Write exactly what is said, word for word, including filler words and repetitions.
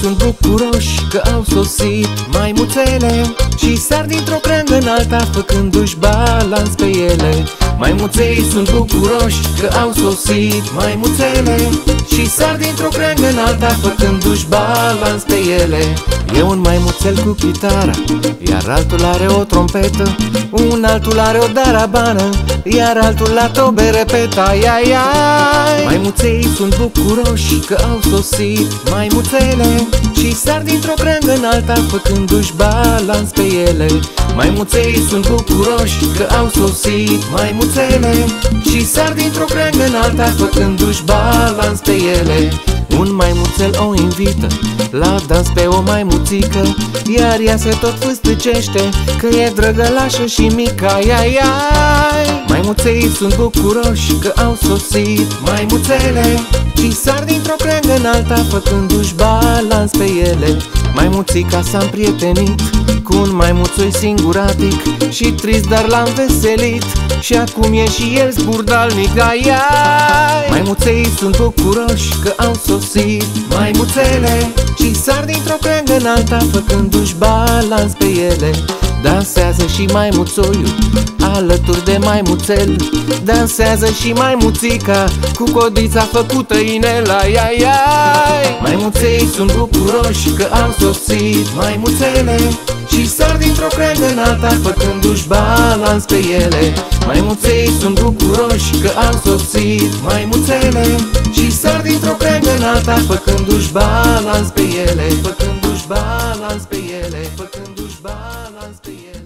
sunt bucuroși că au sosit maimuțele și sar dintr-o creangă în alta făcându-și balans pe ele. Maimuței sunt bucuroși că au sosit maimuțele și sar dintr-o creangă în alta făcându-și balans pe ele. E un maimuțel cu chitara, iar altul are o trompetă, un altul are o darabană, iar altul la tobe repeta. Ai, ai, ai. Maimuței sunt bucuroși că au sosit maimuțele și sar dintr-o creangă în alta făcându-și balans pe ele. Maimuței sunt bucuroși că au sosit maimuțele și sar dintr-o creangă în alta făcându-și balans pe ele. Un maimuțel o invită la dans pe o maimuțică, iar ea se tot fâstăcește că e drăgălașă și mică. Ai, ai, ai. Maimuței sunt bucuroși că au sosit maimuțele și sar dintr-o creangă în alta făcându-și balans pe ele. Maimuțica s-a împrietenit cu un maimuțoi singuratic și trist, dar l-a înveselit și acum e și el zburdalnic. Ai, ai. Maimuței sunt bucuroși că au sosit maimuțele și sar dintr-o creangă în alta făcându-și balans pe ele. Dansează și maimuțoiul alături de maimuțel, dansează și maimuțica cu codița făcută inel. Ai, ai, ai. Maimuței sunt bucuroși că au sosit maimuțele și sar dintr-o creangă în alta făcându-și balans pe ele. Maimuței sunt bucuroși că au sosit maimuțele și sar dintr-o creangă în alta făcându-și balans pe ele, făcându-și balans pe ele, făcându-și balans pe ele.